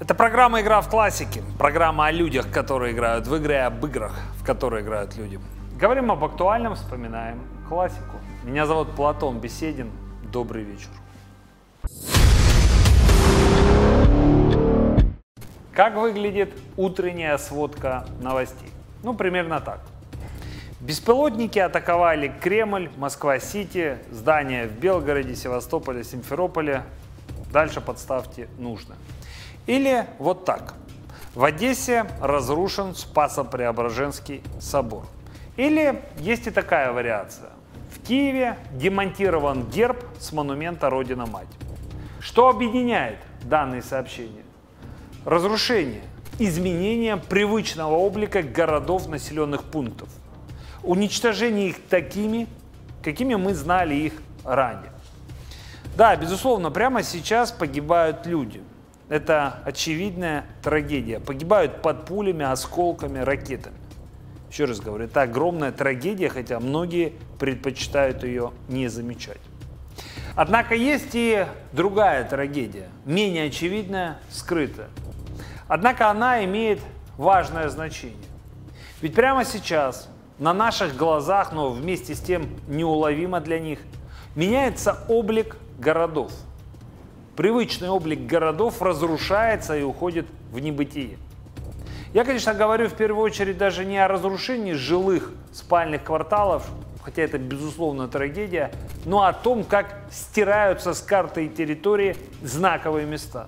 Это программа «Игра в классике», программа о людях, которые играют в игры, об играх, в которые играют люди. Говорим об актуальном, вспоминаем классику. Меня зовут Платон Беседин. Добрый вечер. Как выглядит утренняя сводка новостей? Ну, примерно так. Беспилотники атаковали Кремль, Москва-Сити, здания в Белгороде, Севастополе, Симферополе. Дальше подставьте нужно. Или вот так. В Одессе разрушен Спасо-Преображенский собор. Или есть и такая вариация. В Киеве демонтирован герб с монумента Родина-Мать. Что объединяет данные сообщения? Разрушение, изменение привычного облика городов, населенных пунктов. Уничтожение их такими, какими мы знали их ранее. Да, безусловно, прямо сейчас погибают люди. Это очевидная трагедия. Погибают под пулями, осколками, ракетами. Еще раз говорю, это огромная трагедия, хотя многие предпочитают ее не замечать. Однако есть и другая трагедия, менее очевидная, скрытая. Однако она имеет важное значение. Ведь прямо сейчас на наших глазах, но вместе с тем неуловимо для них, меняется облик городов. Привычный облик городов разрушается и уходит в небытие. Я, конечно, говорю в первую очередь даже не о разрушении жилых спальных кварталов, хотя это безусловно трагедия, но о том, как стираются с карты и территории знаковые места.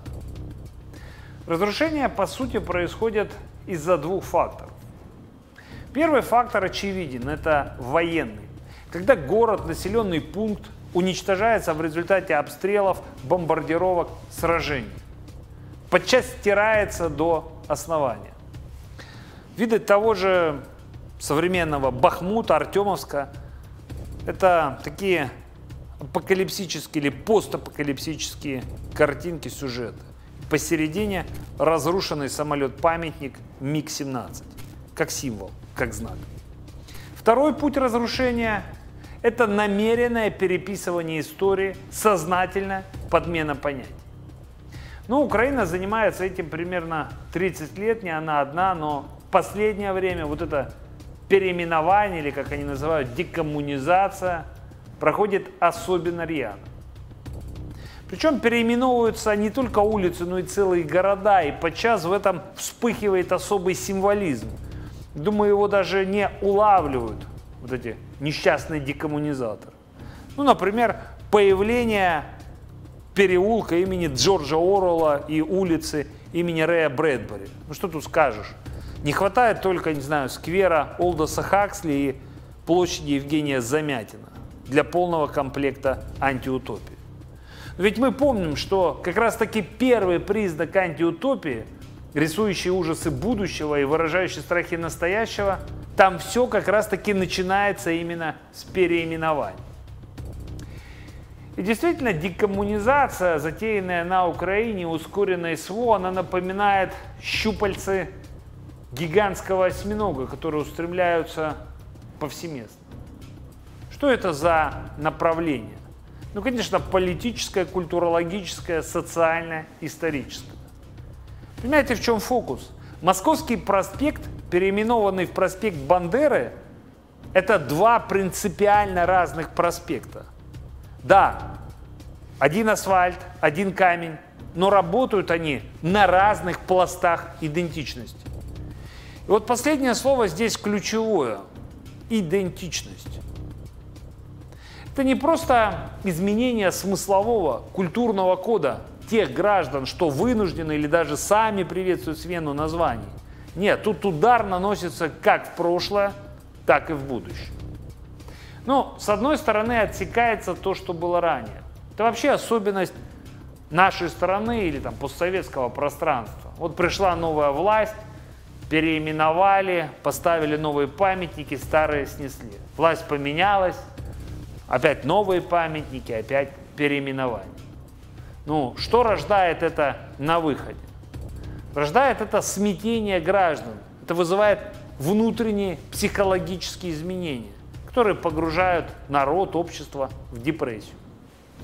Разрушение, по сути, происходит из-за двух факторов. Первый фактор очевиден – это военный. Когда город, населенный пункт уничтожается в результате обстрелов, бомбардировок, сражений. Подчас стирается до основания. Виды того же современного Бахмута, Артемовска – это такие апокалипсические или постапокалипсические картинки, сюжеты. Посередине разрушенный самолет-памятник МиГ-17, как символ, как знак. Второй путь разрушения – это намеренное переписывание истории, сознательная подмена понятий. Ну, Украина занимается этим примерно 30 лет, не она одна, но в последнее время вот это переименование, или как они называют, декоммунизация, проходит особенно рьяно. Причем переименовываются не только улицы, но и целые города, и подчас в этом вспыхивает особый символизм. Думаю, его даже не улавливают вот эти несчастные декоммунизаторы. Ну, например, появление переулка имени Джорджа Оруэлла и улицы имени Рэя Брэдбери. Ну, что тут скажешь? Не хватает только, не знаю, сквера Олдоса Хаксли и площади Евгения Замятина для полного комплекта антиутопии. Но ведь мы помним, что как раз-таки первый признак антиутопии, рисующий ужасы будущего и выражающий страхи настоящего, там все как раз-таки начинается именно с переименования. И действительно, декоммунизация, затеянная на Украине, ускоренная СВО, она напоминает щупальцы гигантского осьминога, которые устремляются повсеместно. Что это за направление? Ну, конечно, политическое, культурологическое, социальное, историческое. Понимаете, в чем фокус? Московский проспект, переименованный в проспект Бандеры, это два принципиально разных проспекта. Да, один асфальт, один камень, но работают они на разных пластах идентичности. И вот последнее слово здесь ключевое – идентичность. Это не просто изменение смыслового, культурного кода тех граждан, что вынуждены или даже сами приветствуют смену названий. Нет, тут удар наносится как в прошлое, так и в будущее. Ну, с одной стороны, отсекается то, что было ранее. Это вообще особенность нашей страны или там постсоветского пространства. Вот пришла новая власть, переименовали, поставили новые памятники, старые снесли. Власть поменялась, опять новые памятники, опять переименование. Ну, что рождает это на выходе? Рождает это смятение граждан. Это вызывает внутренние психологические изменения, которые погружают народ, общество в депрессию.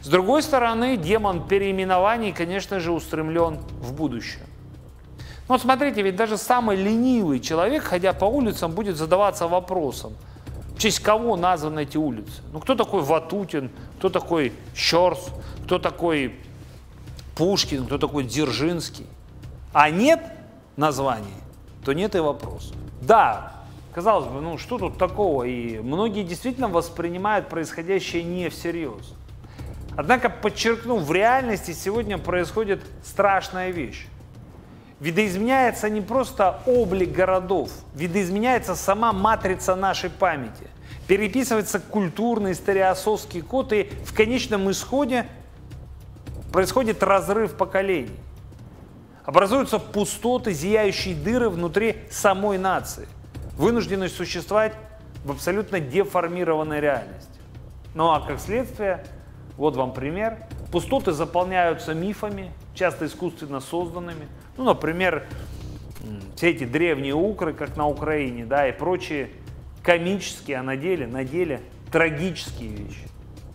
С другой стороны, демон переименований, конечно же, устремлен в будущее. Вот смотрите, ведь даже самый ленивый человек, ходя по улицам, будет задаваться вопросом, в честь кого названы эти улицы. Ну, кто такой Ватутин, кто такой Щорс, кто такой Пушкин, кто такой Дзержинский. А нет названий, то нет и вопросов. Да, казалось бы, ну что тут такого? И многие действительно воспринимают происходящее не всерьез. Однако, подчеркну, в реальности сегодня происходит страшная вещь. Видоизменяется не просто облик городов, видоизменяется сама матрица нашей памяти. Переписывается культурный историосовский код, и в конечном исходе происходит разрыв поколений. Образуются пустоты, зияющие дыры внутри самой нации, вынужденность существовать в абсолютно деформированной реальности. Ну а как следствие, вот вам пример, пустоты заполняются мифами, часто искусственно созданными. Ну, например, все эти древние укры, как на Украине, да, и прочие комические, а на деле трагические вещи.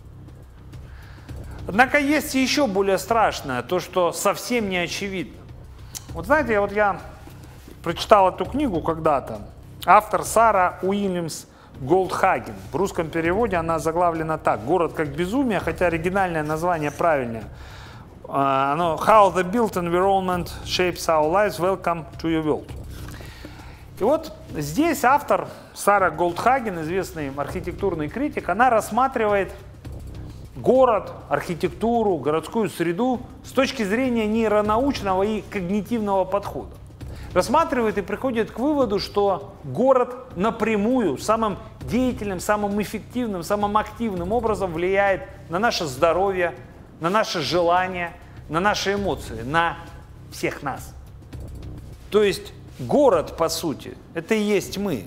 Однако есть и еще более страшное, то, что совсем не очевидно. Вот знаете, я прочитал эту книгу когда-то. Автор Сара Уильямс Голдхаген. В русском переводе она заглавлена так: «Город как безумие», хотя оригинальное название правильное. Оно «How the built environment shapes our lives. Welcome to your world». И вот здесь автор Сара Голдхаген, известный архитектурный критик, она рассматривает город, архитектуру, городскую среду с точки зрения нейронаучного и когнитивного подхода. Рассматривает и приходит к выводу, что город напрямую, самым деятельным, самым эффективным, самым активным образом влияет на наше здоровье, на наши желания, на наши эмоции, на всех нас. То есть город, по сути, это и есть мы.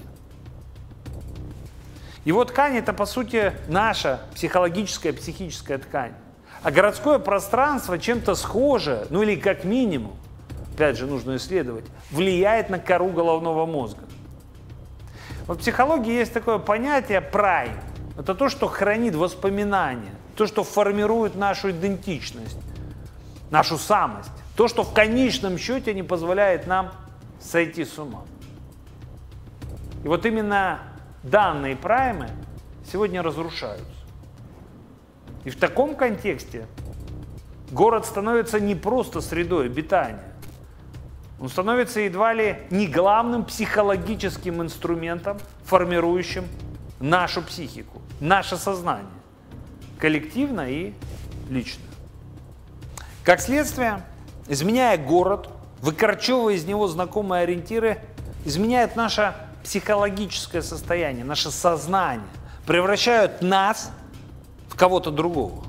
Его ткань – это, по сути, наша психологическая, психическая ткань. А городское пространство чем-то схоже, ну или как минимум, опять же, нужно исследовать, влияет на кору головного мозга. В психологии есть такое понятие «прайм». Это то, что хранит воспоминания, то, что формирует нашу идентичность, нашу самость, то, что в конечном счете не позволяет нам сойти с ума. И вот именно данные праймы сегодня разрушаются. И в таком контексте город становится не просто средой обитания. Он становится едва ли не главным психологическим инструментом, формирующим нашу психику, наше сознание, коллективно и лично. Как следствие, изменяя город, выкорчевывая из него знакомые ориентиры, изменяет наше психологическое состояние, наше сознание, превращают нас в кого-то другого.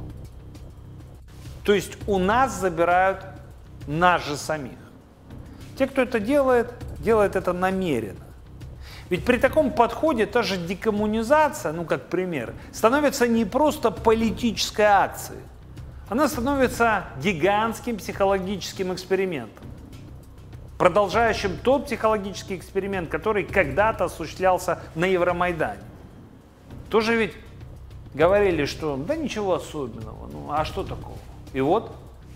То есть у нас забирают нас же самих. Те, кто это делает, делают это намеренно. Ведь при таком подходе та же декоммунизация, ну как пример, становится не просто политической акцией, она становится гигантским психологическим экспериментом, продолжающим тот психологический эксперимент, который когда-то осуществлялся на Евромайдане. Тоже ведь говорили, что да ничего особенного, ну а что такого? И вот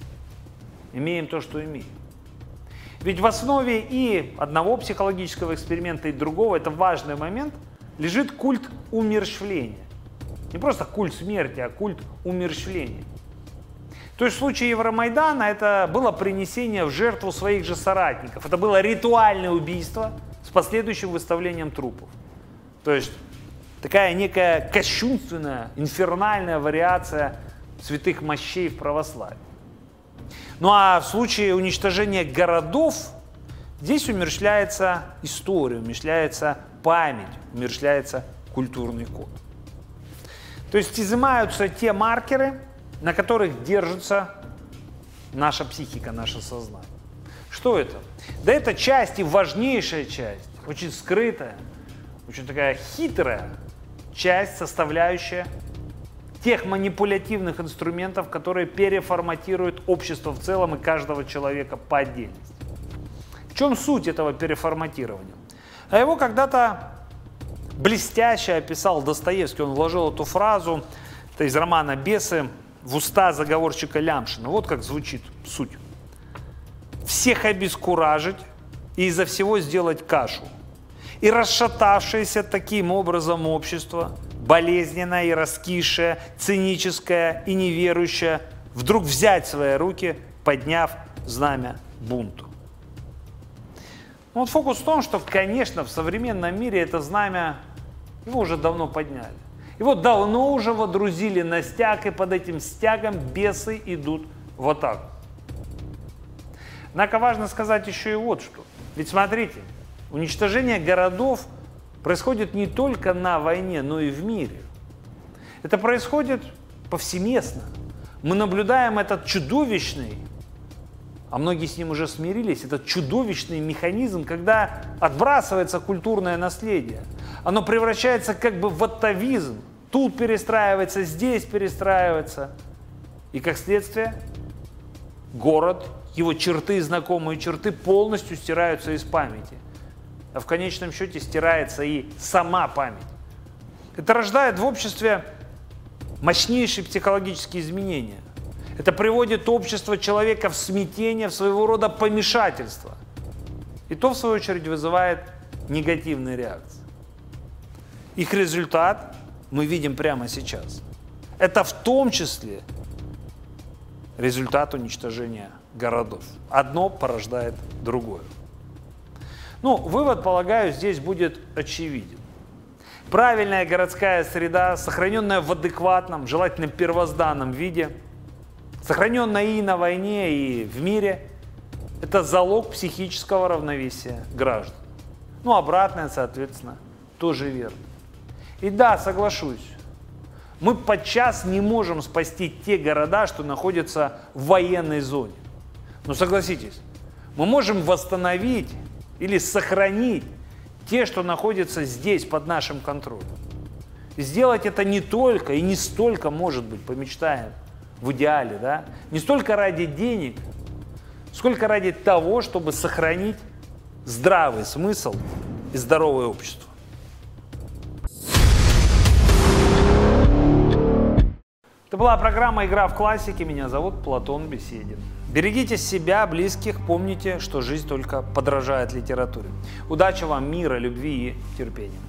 имеем то, что имеем. Ведь в основе и одного психологического эксперимента, и другого, это важный момент, лежит культ умерщвления. Не просто культ смерти, а культ умерщвления. То есть в случае Евромайдана это было принесение в жертву своих же соратников. Это было ритуальное убийство с последующим выставлением трупов. То есть такая некая кощунственная, инфернальная вариация святых мощей в православии. Ну а в случае уничтожения городов здесь умерщвляется история, умерщвляется память, умерщвляется культурный код. То есть изымаются те маркеры, на которых держится наша психика, наше сознание. Что это? Да это часть и важнейшая часть, очень скрытая, очень такая хитрая часть, составляющая тех манипулятивных инструментов, которые переформатируют общество в целом и каждого человека по отдельности. В чем суть этого переформатирования? А его когда-то блестяще описал Достоевский, он вложил эту фразу, это из романа «Бесы», в уста заговорщика Лямшина. Вот как звучит суть. Всех обескуражить и из-за всего сделать кашу. И расшатавшееся таким образом общество, болезненное и раскисшее, циническое и неверующее, вдруг взять в свои руки, подняв знамя бунту. Вот фокус в том, что, конечно, в современном мире это знамя, его уже давно подняли. Его давно уже водрузили на стяг, и под этим стягом бесы идут в атаку. Однако важно сказать еще и вот что. Ведь смотрите, уничтожение городов происходит не только на войне, но и в мире. Это происходит повсеместно. Мы наблюдаем этот чудовищный, а многие с ним уже смирились, этот чудовищный механизм, когда отбрасывается культурное наследие. Оно превращается как бы в атавизм. Тут перестраивается, здесь перестраивается. И как следствие, город, его черты, знакомые черты полностью стираются из памяти. А в конечном счете стирается и сама память. Это рождает в обществе мощнейшие психологические изменения. Это приводит общество человека в смятение, в своего рода помешательство. И то, в свою очередь, вызывает негативные реакции. Их результат мы видим прямо сейчас. Это в том числе результат уничтожения городов. Одно порождает другое. Ну, вывод, полагаю, здесь будет очевиден. Правильная городская среда, сохраненная в адекватном, желательно первозданном виде, сохраненная и на войне, и в мире, это залог психического равновесия граждан. Ну, обратное, соответственно, тоже верно. И да, соглашусь, мы подчас не можем спасти те города, что находятся в военной зоне. Но согласитесь, мы можем восстановить или сохранить те, что находятся здесь, под нашим контролем. И сделать это не только и не столько, может быть, помечтаем в идеале, да? Не столько ради денег, сколько ради того, чтобы сохранить здравый смысл и здоровое общество. Это была программа «Игра в классике». Меня зовут Платон Беседин. Берегите себя, близких, помните, что жизнь только подражает литературе. Удачи вам, мира, любви и терпения.